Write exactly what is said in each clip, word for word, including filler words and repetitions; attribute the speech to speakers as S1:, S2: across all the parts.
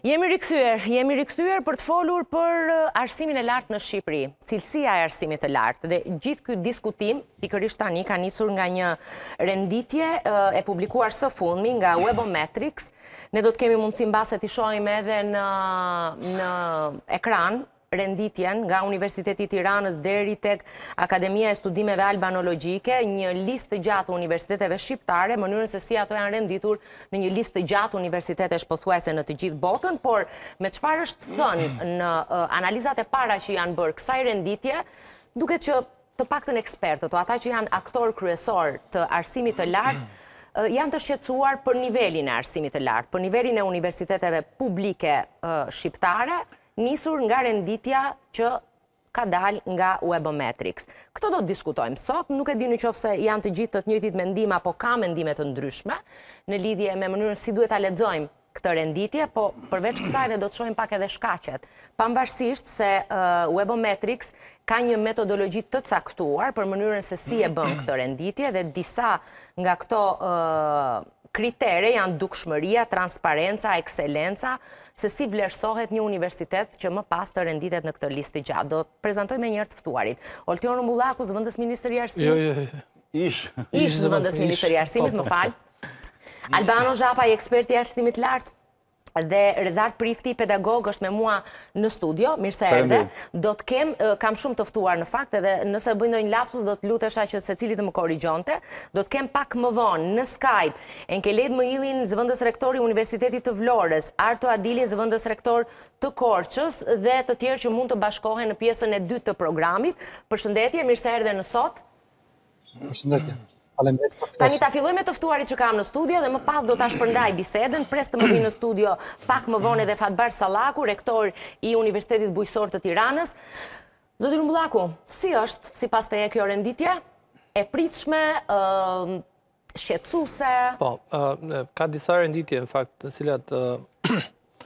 S1: Jemi rikthyer, jemi rikthyer për të folur për arsimin e lartë në Shqipëri, cilësia e arsimit të lartë. Dhe gjithë ky diskutim, pikërisht tani, ka nisur nga një renditje e publikuar së fundmi nga Webometrics. Ne do të kemi mundësi mbase t'i shohim edhe në, në ekran renditjen nga Universiteti i Tiranës deri tek Akademia e Studimeve Albanologjike, një listë të gjatë universiteteve shqiptare, mënyrën se si ato janë renditur në një listë të gjatë universitetesh pothuajse në të gjithë botën, por me çfarë është thënë në uh, analizat e para që janë bërë kësaj renditje, duket që të paktën ekspertët, o ata që janë aktor kryesor të arsimit të lartë, uh, janë të shqetësuar për nivelin e arsimit të lartë, për nivelin e universiteteve publike uh, shqiptare, nisur nga renditja që ka dal nga Webometrics. Këto do të diskutojmë sot, nuk e dini qofse janë të gjithë të të njëjtit mendim apo ka mendime të ndryshme në lidhje me mënyrën si duhet ta lexojmë këtë renditje, po përveç kësaj ne do të shohim pak edhe shkaqet. Pavarësisht se uh, Webometrics ka një metodologji të caktuar për mënyrën se si e bën këtë renditje dhe disa nga këto uh, kritere janë dukshmëria, transparenca, ekselenca, se si vlerësohet një universitet që më pas të renditet në këtë listë gjatë. Do të prezantoj me njërë të ftuarit. Oltion Rumbullaku, zëvendës Ministri i Arsimit.
S2: Jo, jo, jo. Ish.
S1: Ish zëvendës Ministri i Arsimit, më fal. Albano Zhapa, eksperti i arsimit lartë, dhe Rezart Prifti, pedagog, është me mua në studio. Mirë se erdhe. Do të kem, kam shumë të ftuar në fakt, edhe nëse bëj ndonjë lapsus, do të lutesha që secili të më korrigjonte. Do të kem pak më vonë në Skype Enkelet Mëillin, zëvendës rektori i Universitetit të Vlorës, Arto Adilin, zëvendës rektor të Korçës, dhe të tjerë që mund të bashkohen në pjesën e dytë të programit. Përshëndetje, mirë se erdhe në sot.
S2: Përshëndetje.
S1: Tani ta filloj me të ftuarit që kam në studio dhe më pas do ta shpërndaj bisedën. Pres të më vinë në studio pak më vonë edhe Fatbar Sallaku, rektor i Universitetit Bujqësor të Tiranës. Zoti Rumbullaku, si është sipas teje kjo renditje? E pritshme, uh, shqetësuese?
S2: Po, uh, ka disa renditje në fakt, të cilat uh,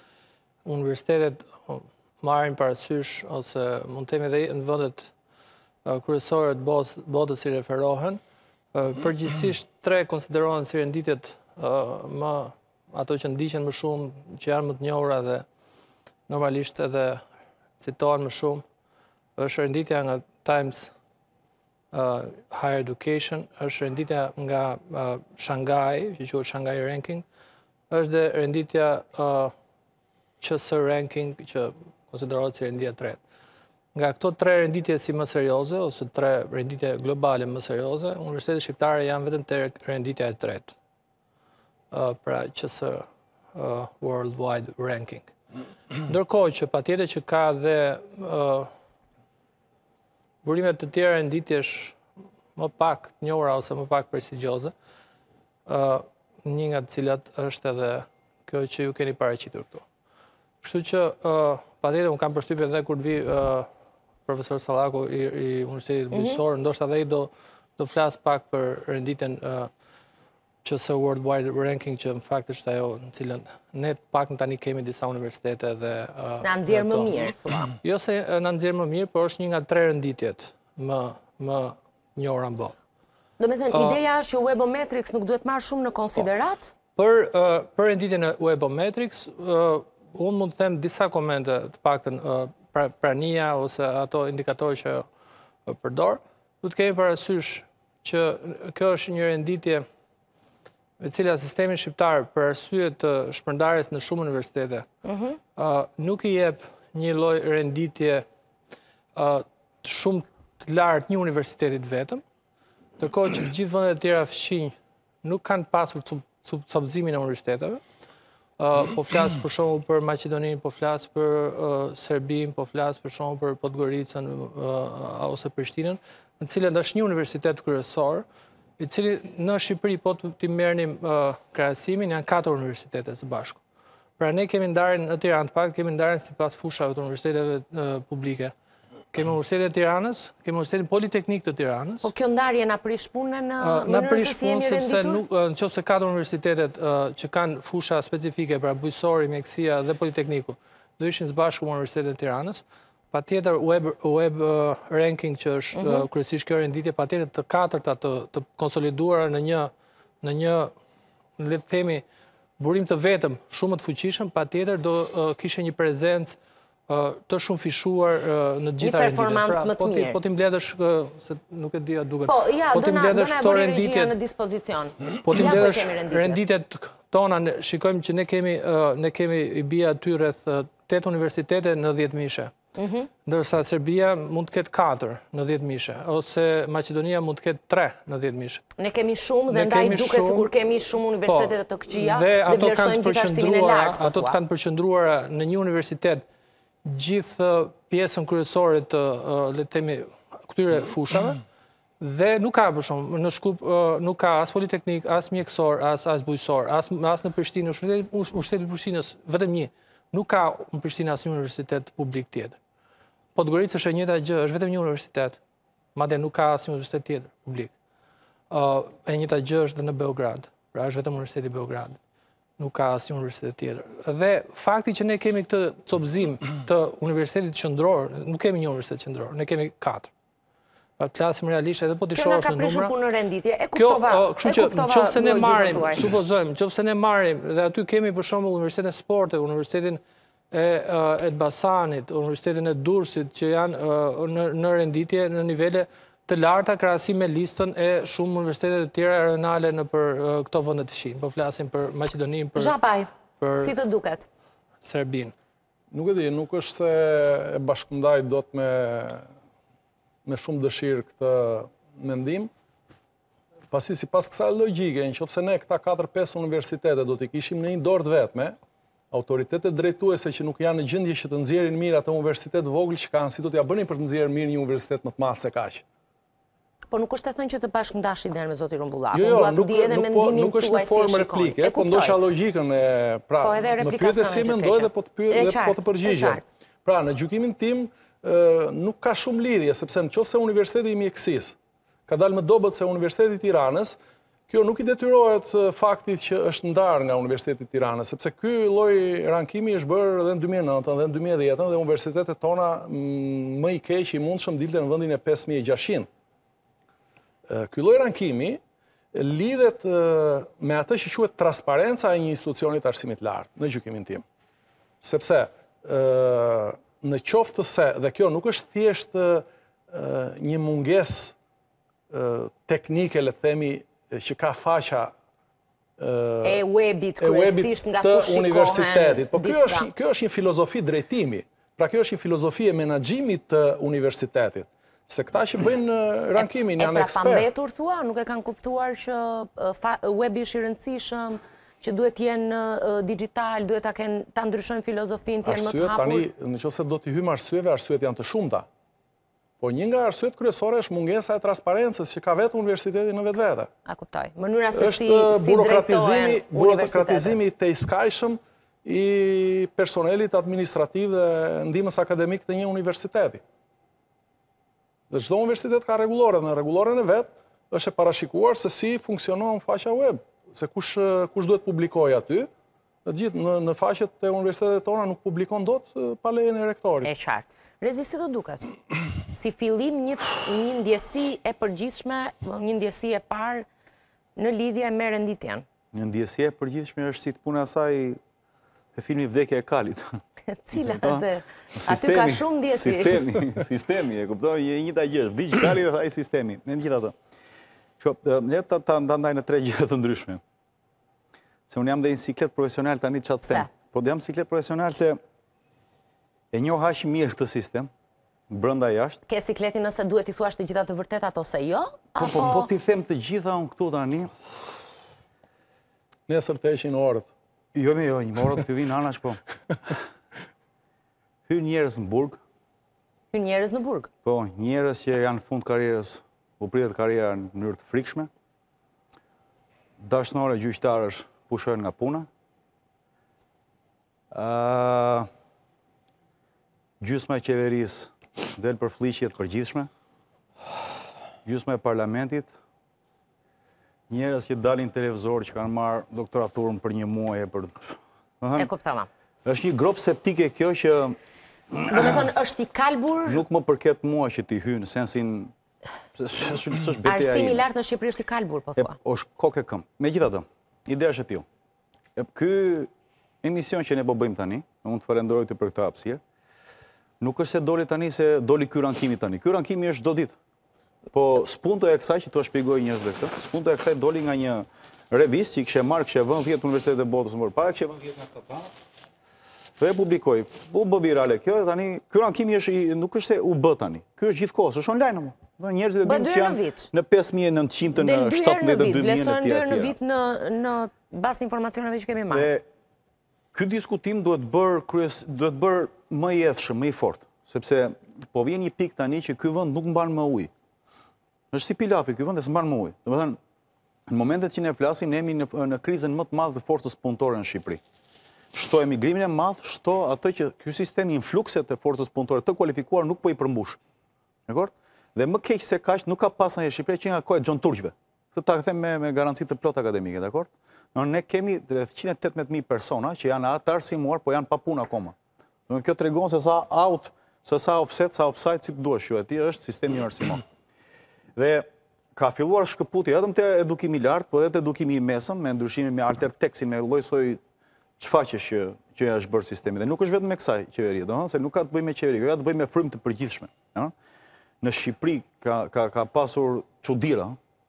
S2: universitetet uh, marrin parasysh ose mund të themi edhe në vendet uh, kryesore të botës, botës i referohen. Përgjithsisht tre konsiderohen si renditjet më ato që ndiqen më shumë, që janë më të njohura dhe normalisht edhe citohen më shumë. Është renditja nga Times uh, Higher Education, është renditja nga uh, Shanghai, që quhet Shanghai Ranking, është dhe renditja uh, Q S Ranking, që konsiderohet si renditja e tretë. Nga këto tre renditje si më serioze, ose tre renditje globale më serioze, universitetet shqiptare janë vetëm te renditja e tretë, uh, pra Q S uh, Worldwide Ranking. Ndërkohë që patjetër që ka dhe uh, burimet të tjera renditjesh më pak të njohura ose më pak prestigjioze, uh, një nga të cilat është edhe kjo që ju keni paraqitur këtu. Kështu që uh, patjetër unë kam përshtypjen edhe kur vi uh, profesor Sallaku i, i Universitetit Bujqësor, mm -hmm. ndoshta dhe i do, do flas pak për renditjen uh, Q S Worldwide Ranking, që në fakt është ajo në cilën ne pak në tani kemi disa universitete dhe... Uh,
S1: në nxjerr më mirë, thua.
S2: Jo se në nxjerr më mirë, por është një nga tre renditjet më, më njohura në botë.
S1: Do me thënë, uh, ideja është që Webometrics nuk duhet marrë shumë në konsiderat?
S2: Po, për, uh, për renditjen e Webometrics, uh, unë mund të them disa komente të paktën uh, prania ose ato indikatorë që përdor, du të kemi parasysh që kjo është një renditje me cila sistemi shqiptar për arsye të shpërndarjes në shumë universitete mm -hmm. uh, nuk i jep një lloj renditje uh, shumë të lartë një universitetit vetëm, ndërkohë që të gjithë vendet e tjera fqinj nuk kanë pasur copëzimin e universiteteve. Uh, po flas për shembull për Maqedoninë, po flas për uh, Serbinë, po flas për shembull për Podgoricën uh, ose Prishtinën, në cilën është një universitet kryesor, i cili në Shqipëri po të merrnim uh, krahasimin, janë katër universitete së bashku. Pra ne kemi ndarjen në Tiranë, pak kemi ndarjen sipas fushave të universiteteve uh, publike. Kemi Universitetin e Tiranës, kemi Universitetin Politeknik të Tiranës.
S1: Po kjo ndarje na prish punën në mënyrë se si jemi renditur?
S2: Nëse katër universitetet që kanë fusha specifike, pra bujqësori, mjekësia dhe Politekniku, do ishin së bashku me Universitetin e Tiranës. Patjetër web web ranking që është uh -huh. kryesisht kjo renditje, patjetër të katërta të, të konsoliduara në një në një le të themi burim të vetëm shumë të fuqishëm, patjetër do kishe një prezencë të shumë fishuar në të gjitha renditjet.
S1: Një performancë më të mirë.
S2: Po ti mbledhësh, se nuk e dia duket.
S1: Po, ja, do na e bëri regjia në dispozicion.
S2: Po ti mbledhësh renditjet tona, shikojmë që ne kemi ne kemi i bie aty rreth tetë universitete në dhjetë mishe. Ndërsa Serbia mund të ketë katër në dhjetë mishe, ose Maqedonia mund të ketë tre në dhjetë mishe.
S1: Ne kemi shumë dhe ndaj duke sikur kemi shumë universitete të këqija dhe vlerësojmë gjithë arsimin e lartë.
S2: Ato të kanë përqendruara në një universitet gjithë pjesën kryesore të le të themi këtyre fushave dhe nuk ka për shumë në Shkup nuk ka as politeknik, as mjekësor, as as bujqësor, as as në Prishtinë, Universiteti i Prishtinës vetëm një. Nuk ka në Prishtinë asnjë universitet publik tjetër. Podgorica është e njëjta gjë, është vetëm një universitet. Madje nuk ka asnjë universitet tjetër publik. Ë e njëjta gjë është edhe në Beograd. Pra është vetëm Universiteti i Beogradit. Nuk ka asnjë universitet tjetër. Dhe fakti që ne kemi këtë copëzim të universitetit qendror, nuk kemi një universitet qendror, ne kemi katër. Pa klasim realisht edhe po ti shohësh në numra.
S1: Kjo na ka prishur punë në renditje. E kuptova.
S2: Kështu që nëse ne marrim, supozojmë, nëse ne marrim dhe aty kemi për shembull Universitetin e Sportit, Universitetin e Elbasanit, Universitetin e Durrësit që janë në në renditje në nivele të larta krahasim me listën e shumë universitete të tjera renale në për këto vende të fshin. Po flasim për Maqedoninë, për
S1: Zhapaj. Si të duket?
S2: Serbinë.
S3: Nuk e di, nuk është se e bashkëndaj dot me me shumë dëshirë këtë mendim, pasi si pas kësaj logjike, në qoftë se ne këta katër pesë universitete do t'i kishim në një dorë të vetme, autoritetet drejtuese që nuk janë në gjendje që të nxjerrin mirë atë universitet vogël që kanë, si do t'ja bënin për të nxjerrë mirë një universitet më të madh se kaq.
S1: Po nuk është të thënë që të bashkëndash idenë me zotin Rumbullaku.
S3: Jo, jo, nuk, nuk, nuk është në formë replike, po ndoshta logjikën e pra, më pyete si mendoj dhe po të pyet dhe po të përgjigjem. Pra, në gjykimin tim nuk ka shumë lidhje, sepse në qoftë se Universiteti i Mjekësisë ka dalë më dobët se Universiteti i Tiranës, kjo nuk i detyrohet faktit që është ndarë nga Universiteti i Tiranës, sepse ky lloj rankimi është bërë edhe në dy mijë e nëntën dhe në dy mijë e dhjetën dhe universitetet tona më i keq i mundshëm dilte në vendin e pesë mijë e gjashtëqind. Ky lloj rankimi lidhet me atë që quhet transparenca e një institucioni të arsimit të lartë, në gjykimin tim. Sepse në qoftë se, dhe kjo nuk është thjesht një mungesë teknike, le të themi, që ka faqa
S1: e webit kryesisht nga ku shikohen
S3: universitetit. Po kjo është një filozofi drejtimi. Pra kjo është një filozofi e menaxhimit të universitetit. Se këta që bëjnë rankimin janë ekspert.
S1: E pra pambetur thua, nuk e kanë kuptuar që webi është i rëndësishëm, që duhet jenë digital, duhet ta kenë ta ndryshojnë filozofin, të jenë më të hapur.
S3: Arsyet tani, nëse do t'i hyjmë arsyeve, arsyet janë të shumta. Po një nga arsyet kryesore është mungesa e transparencës që ka vetë universiteti në vetvete.
S1: A kuptoj. Mënyra se si
S3: si drejtohen burokratizimi të iskajshëm i personelit administrativ dhe ndihmës akademik të një universiteti. Dhe çdo universitet ka rregullore, në rregulloren e vet është e parashikuar se si funksionon faqja web. Se kush, kush duhet publikoj aty, në gjithë në, në faqet e universitetet tona nuk publikon dot pa lejen e rektorit.
S1: E qartë. Rezi, si të duket? Si fillim një, një ndjesi e përgjithshme, një ndjesi e parë në lidhje me renditjen?
S4: Një ndjesi e përgjithshme është si të puna asaj e filmi Vdekja e Kalit.
S1: Cila, se aty ka shumë ndjesi.
S4: Sistemi, sistemi, e kuptoj, një njëta gjë, vdiq Kali dhe thaj sistemi, në gjitha të. Ne ta ndaj në tre gjëra të ndryshme. Se unë jam dhe një siklet profesional tani çfarë të them. Po jam siklet profesional se e njoh aq mirë këtë sistem, brenda jashtë.
S1: Ke sikletin nëse duhet i thuash të gjitha të vërtetat ose jo?
S4: Po po po ti them të gjitha unë këtu tani.
S3: Nesër të heqin orët.
S4: Jo, jo, një orët të vinë anash po. Hyn njerëz në burg.
S1: Hyn njerëz në burg.
S4: Po, njerëz që janë në fund karrierës, u pritet karriera në mënyrë të frikshme. Dashnore gjyqtarësh pushojnë nga puna. Uh, gjysma e qeverisë del për fllihje të përgjithshme. Gjysma e parlamentit. Njerëz që dalin televizor që kanë marrë doktoraturën për një muaj e për
S1: E kuptova.
S4: Është një grop septike kjo që
S1: do të thonë është i kalbur.
S4: Nuk më përket mua që ti hy në sensin
S1: arsimi i lartë në Shqipëri është i kalbur, po thua.
S4: Është kokë e këmbë. Megjithatë, ideja është e tillë. Ky emision që ne po bëjmë tani, unë të falenderoj ty për këtë hapësirë, nuk është se doli tani se doli ky rankimi tani. Ky rankimi është çdo ditë. Po spunto e kësaj që tu shpjegoj njerëzve këtë, spunto e kësaj doli nga një revistë që i kishte marrë, kishte vënë dhjetë universitetet e botës më përpara, kishte vënë dhjetë nga këta. Dhe e publikoj. U bë virale kjo, tani ky rankimi është nuk është se u bë tani. Ky është gjithkohës, është online më. Do njerëzit e dinë që janë në pesë mijë e nëntëqind në shtatëmbëdhjetë dy mijë
S1: vlerësohen dy herë në vit në në bazë të informacioneve që kemi marrë.
S4: Dhe ky diskutim duhet bërë kryes duhet bërë më i edhshëm, më i fortë, sepse po vjen një pikë tani që ky vend nuk mban më ujë. Është si pilafi ky vend dhe s'mban më ujë. Domethënë, në momentet që ne flasim, ne jemi në, në krizën më të madhe të forcës punëtore në Shqipëri. Shto emigrimin e madh, shto atë që ky sistemi influkset të forcës punëtore të kualifikuar nuk po i përmbush. Dakor? Dhe më keq se kaq nuk ka pas në Shqipëri që nga kohë John Turqve. Këtë ta them me me garanci të plotë akademike, dakor? Ne kemi rreth njëqind e tetëmbëdhjetë mijë persona që janë të arsimuar, po janë pa punë akoma. Domethënë kjo tregon se sa out, se sa offset, sa offside si të duash ju, aty është sistemi i arsimon. Dhe ka filluar shkëputje vetëm te edukimi i lartë, po edhe te edukimi i mesëm, me ndryshimin me Alterteksin, me lloj-soj çfaqesh që që është bërë sistemi. Dhe nuk është vetëm me kësaj qeveria, domethënë se nuk ka të bëjë me qeveri, ka të bëjë me frymë të përgjithshme, ëh. Në Shqipëri ka ka ka pasur çuditëra,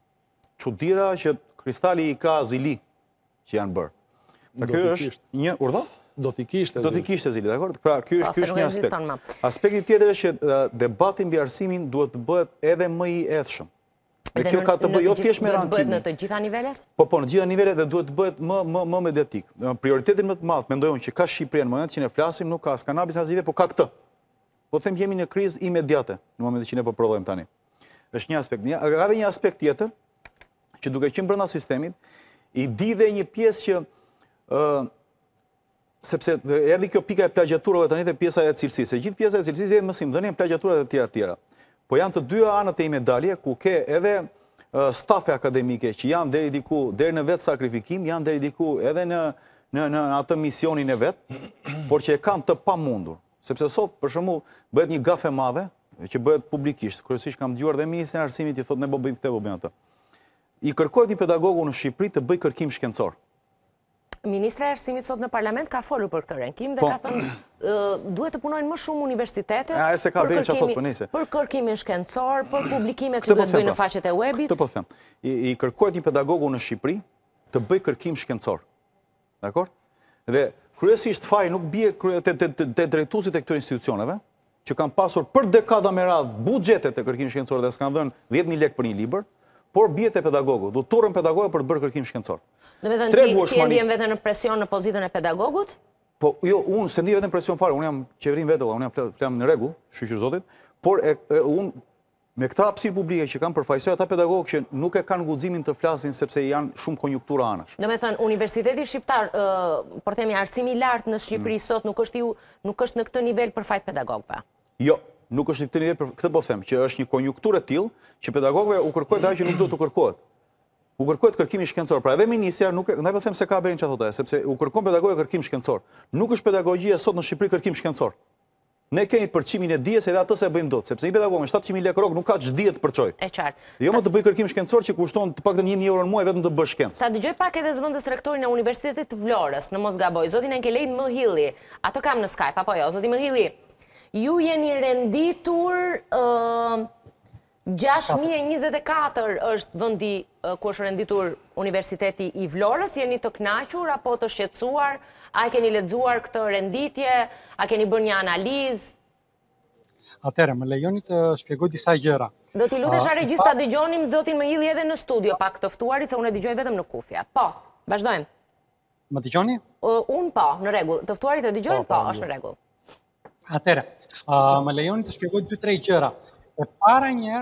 S4: çuditëra që Kristali i ka zili që janë bërë. Kjo është një urdhë?
S3: Do t'i kishte.
S4: Do t'i kishte zili, dakor? Pra ky është ky është një aspekt. Aspekti tjetër është që debati mbi arsimin duhet të bëhet edhe më i edhshëm. Dhe kjo ka të bëjë jo thjesht me rankimin.
S1: Duhet të bëhet në të gjitha nivelet?
S4: Po po, në të gjitha nivelet dhe duhet të bëhet më më më mediatik. Prioritetin më të madh mendoj unë që ka Shqipëria në momentin që ne flasim nuk ka as kanabis as zgjidhje, po ka këtë. Po them jemi në krizë imediate në momentin që ne po prodhojmë tani. Është një aspekt. Ka edhe një aspekt tjetër që duke qenë brenda sistemit, i di dhe një pjesë që ë sepse erdhi kjo pika e plagjaturave tani dhe pjesa e cilësisë. Gjithë pjesa e cilësisë është mësimdhënie, plagjaturat e tjera të tjera. Po janë të dyja anët e një medalje ku ke edhe stafe akademike që janë deri diku, deri në vetë sakrifikim, janë deri diku edhe në në në atë misionin e vet, por që e kanë të pamundur. Sepse sot, për shembull, bëhet një gafe madhe që bëhet publikisht. Kryesisht kam dëgjuar dhe ministrin e arsimit i thotë ne po bëjmë këtë, po bëjmë atë. I kërkohet një pedagogu në Shqipëri të bëjë kërkim shkencor.
S1: Ministra e arsimit sot në parlament ka folur për këtë rankim dhe ka thënë duhet të punojnë më shumë universitetet për kërkimin shkencor, për publikimet që duhet bëjnë në faqet e webit.
S4: Këtë po them. I kërkohet një pedagogu në Shqipëri të bëjë kërkim shkencor. Dakor? Dhe kryesisht faji nuk bie te drejtuesit e këtyre institucioneve, që kanë pasur për dekada me radhë buxhetet e kërkimit shkencor dhe s'kan dhënë dhjetë mijë lekë për një libër, por bie te pedagogu. Do turrën pedagogë për të bërë kërkim shkencor.
S1: Domethënë ti ti ndjen veten në presion në pozitën e pedagogut?
S4: Po jo, unë se ndij veten presion fare, unë jam qeverin vetë, unë jam flam në rregull, shqyrë zotit, por unë me këtë hapësirë publike që kam përfaqësoj ata pedagogë që nuk e kanë guximin të flasin sepse janë shumë konjunktura anash.
S1: Domethënë Universiteti Shqiptar, por themi arsimi i lartë në Shqipëri sot nuk është nuk është në këtë nivel për fajt pedagogëve.
S4: Jo, nuk është në këtë nivel për këtë po them, që është një konjunkturë e tillë që pedagogëve u kërkohet ajo që nuk duhet të kërkohet. U kërkohet kërkimi shkencor. Pra edhe ministria nuk ndaj po them se ka bërin çfarë thotë, sepse u kërkon pedagogëve kërkim shkencor. Nuk është pedagogjia sot në Shqipëri kërkim shkencor. Ne kemi përçimin e dijes edhe atë se bëjmë dot, sepse një pedagog me shtatëqind mijë lekë rrok nuk ka ç'dije të përçoj.
S1: E qartë.
S4: Jo më të bëj kërkim shkencor që kushton të paktën një mijë euro në muaj vetëm të bësh shkencë.
S1: Sa dëgjoj pak edhe zëvendës rektorin e Universitetit të Vlorës, në mos gaboj, zotin Enkelejn Mëhilli. Ato kam në Skype, apo jo, zoti Mëhilli. Ju jeni renditur gjashtë mijë e njëzet e katër është vendi ku është renditur Universiteti i Vlorës, jeni të kënaqur apo të shqetësuar? A e keni lexuar këtë renditje? A keni bërë një analizë?
S5: Atëherë, më lejoni të shpjegoj disa gjëra.
S1: Do t'i lutesh a regjista dëgjonim zotin Mëhilli edhe në studio pak të ftuarit, se unë e dëgjoj vetëm në kufje. Po, vazhdojmë.
S5: Më dëgjoni?
S1: Unë po, në rregull. Të ftuarit e dëgjojnë? Po, është në rregull.
S5: Atëherë, më lejoni të shpjegoj dy tre gjëra. E para njëherë,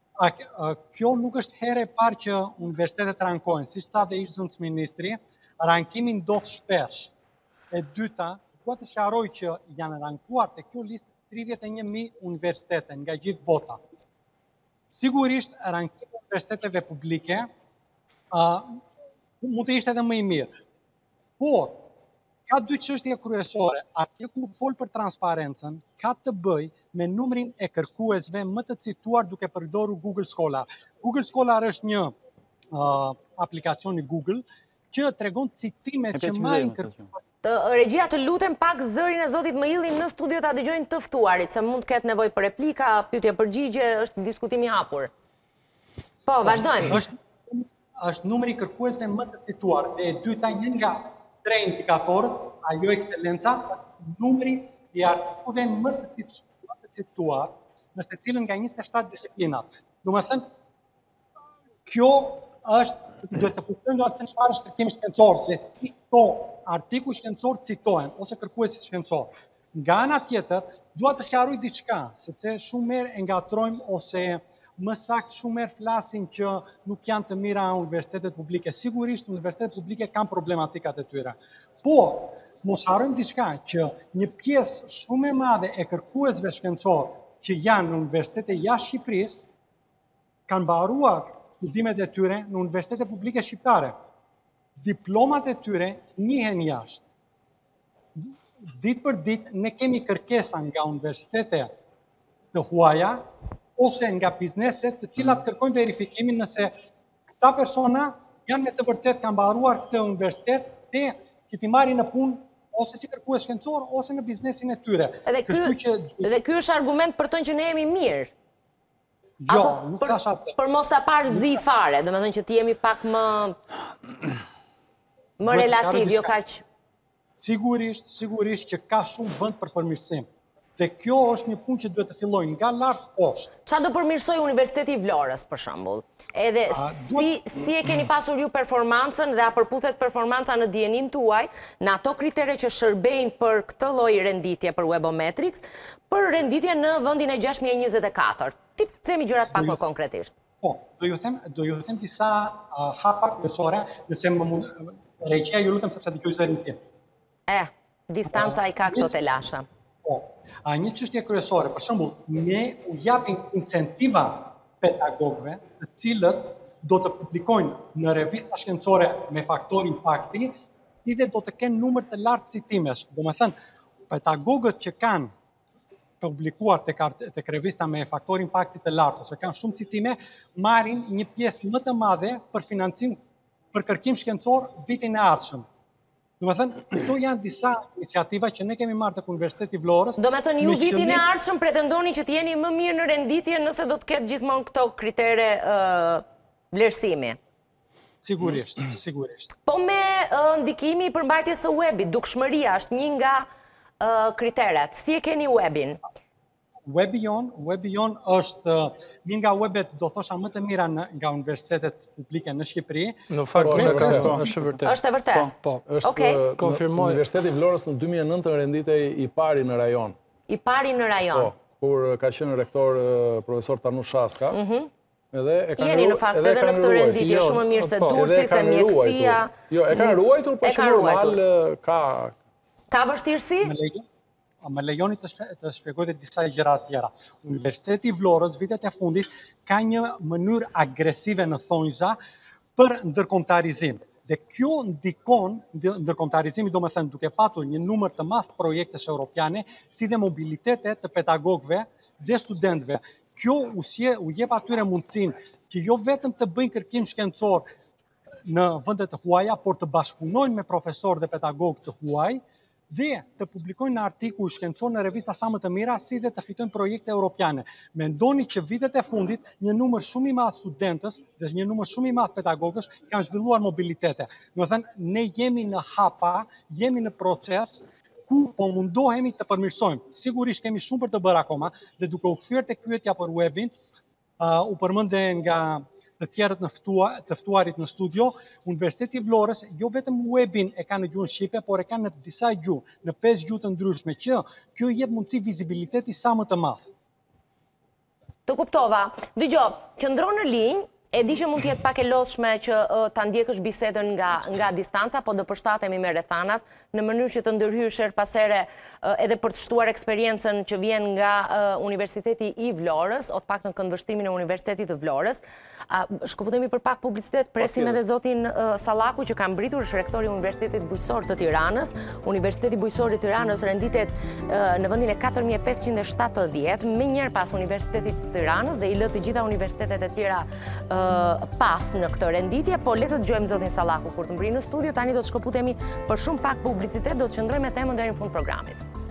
S5: kjo nuk është herë e parë që universitetet rankojnë, siç tha dhe ish zëvendës ministri, rankimin ndodh shpesh. E dyta, dua të sqaroj që janë rankuar te kjo listë tridhjetë e një mijë universitete nga gjithë bota. Sigurisht, rankimi i universiteteve publike mund të ishte edhe më i mirë. Por, ka dy çështje kryesore. Artikulli fol për transparencën, ka të bëjë me numrin e kërkuesve më të cituar duke përdorur Google Scholar. Google Scholar është një aplikacion i Google që tregon citimet që marrin kërkues.
S1: Regjia, të lutem pak zërin e zotit Mëilli në studio ta dëgjojnë të ftuarit, se mund të ketë nevojë për replika, pyetje përgjigje, është diskutim i hapur. Po, vazhdojmë.
S5: Është numri i kërkuesve më të cituar, dhe e dyta një nga tre indikatorët, ajo ekscelenca, numri i artikujve më të cituar në secilën nga njëzet e shtatë disiplinat. Domethënë, kjo është duhet të kuptojmë do atë çfarë është kërkimi shkencor, se si këto artikuj shkencor citohen ose kërkuesi shkencor. Nga ana tjetër, dua të sqaroj diçka, sepse shumë herë e ngatrojmë ose më saktë shumë herë flasin që nuk janë të mira universitetet publike. Sigurisht universitetet publike kanë problematikat e tyre. Por mos harrojmë diçka që një pjesë shumë e madhe e kërkuesve shkencor që janë në universitete jashtë Shqipërisë kanë mbaruar studimet e tyre në universitete publike shqiptare. Diplomat e tyre njihen jashtë. Ditë për ditë ne kemi kërkesa nga universitete të huaja ose nga bizneset të cilat kërkojnë verifikimin nëse këta persona janë me të vërtet kanë mbaruar këtë universitet dhe që t'i marrin në punë ose si kërkues shkencor ose në biznesin e tyre.
S1: Edhe ky është argument për të që ne jemi mirë.
S5: Jo, nuk ka shatë.
S1: Për mos të parë zi fare, do me thënë që ti jemi pak më më relativ, jo ka që...
S5: Sigurisht, sigurisht që ka shumë vënd për përmirësim. Dhe kjo është një punë që duhet të fillojnë nga lartë poshtë.
S1: Qa do përmirësoj Universiteti i Vlorës, për shembull? Edhe si e keni pasur ju performancën dhe a përputhet performanca në dijenim tuaj në ato kritere që shërbejnë për këtë lloj renditje për Webometrics, për renditje në vendin e gjashtë mijë e njëzet e katër. Ti themi gjërat pak më konkretisht.
S5: Po, do ju them, do ju them disa hapa kryesore, nëse më mund Regjia, ju lutem sepse dëgjoj zërin tim.
S1: Eh, distanca i ka këto të lasha.
S5: Po, a një çështje kryesore, për shembull, ne u japim incentiva pedagogëve, të cilët do të publikojnë në revista shkencore me faktor impakti, dhe do të kenë numër të lartë citimesh. Domethënë, pedagogët që kanë publikuar tek revista me faktor impakti të lartë ose kanë shumë citime, marrin një pjesë më të madhe për financim për kërkim shkencor vitin e ardhshëm. Do me thënë, këto janë disa iniciativa që ne kemi marrë të Universiteti i Vlorës.
S1: Do me thënë, ju vitin e ardhshëm pretendoni që t'jeni më mirë në renditje nëse do të ketë gjithmonë këto kritere vlerësimi?
S5: Sigurisht, sigurisht.
S1: Po me ndikimi i përmbajtjes së webit, dukshmëria është një nga kriteret. Si e keni webin?
S5: Webi jon, webi jon është një nga webet, do thosha, më të mira nga universitetet publike në Shqipëri.
S2: Në fakt, është vërtet.
S1: Është e vërtet?
S2: Po,
S3: është konfirmoj. Universiteti i Vlorës në dy mijë e nëntë rendite i pari në rajon.
S1: I pari në rajon?
S3: Po, kur ka qenë rektor profesor Tanush Shaska.
S1: Jeni në fakt edhe në këtë renditje shumë mirë se Durrësi, se mjekësia.
S3: Jo, e kanë ruajtur, por që normal ka...
S1: Ka vështirësi?
S5: Më lejoni të shpjegoj disa gjëra të tjera. Universiteti i Vlorës vitet e fundit ka një mënyrë agresive në thonjza për ndërkombëtarizim. Dhe kjo ndikon, ndërkombëtarizimi do me thënë duke patur një numër të madh projektesh europiane, si dhe mobilitetet të pedagogëve dhe studentëve. Kjo u jep atyre mundësinë që jo vetëm të bëjnë kërkim shkencor në vendet të huaja, por të bashkëpunojnë me profesorë dhe pedagogë të huaj, dhe të publikojnë në artikuj shkencor në revista sa më të mira, si dhe të fitojnë projekte europiane. Mendoni që vitet e fundit, një numër shumë i madh studentës dhe një numër shumë i madh pedagogësh kanë zhvilluar mobilitete. Do të thënë, ne jemi në hapa, jemi në proces ku po mundohemi të përmirësojmë. Sigurisht kemi shumë për të bërë akoma, dhe duke u kthyer tek pyetja për webin, u përmendë nga të tjerët të ftuarit në studio, Universiteti i Vlorës jo vetëm webin e ka në gjuhën shqipe, por e ka në disa gjuhë, në pesë gjuhë të ndryshme, që kjo jep mundësi vizibiliteti sa më të madh.
S1: Të kuptova. Dëgjoj, qëndro në linjë, e di që mund t'jetë pak e lodhshme që ta ndjekësh bisedën nga distanca, po do përshtatemi me rrethanat, në mënyrë që të ndërhysh her pasere edhe për të shtuar eksperiencën që vjen nga Universiteti i Vlorës, o të pak në këndvështrimin e Universitetit të Vlorës. Shkëputemi për pak publicitet, presim edhe zotin Sallaku, që ka mbritur është rektori i Universitetit Bujqësor të Tiranës. Universiteti Bujqësor i Tiranës renditet në vendin e katër mijë e pesëqind e shtatëdhjetë, më njëherë pas Universitetit të Tiranës, dhe i lë të gjitha universitetet e tjera pas në këtë renditje, po le të dëgjojmë zotin Sallahu kur të mbri në studio. Tani do të shkëputemi për shumë pak publicitet, do të qëndrojmë me temën deri në fund programit.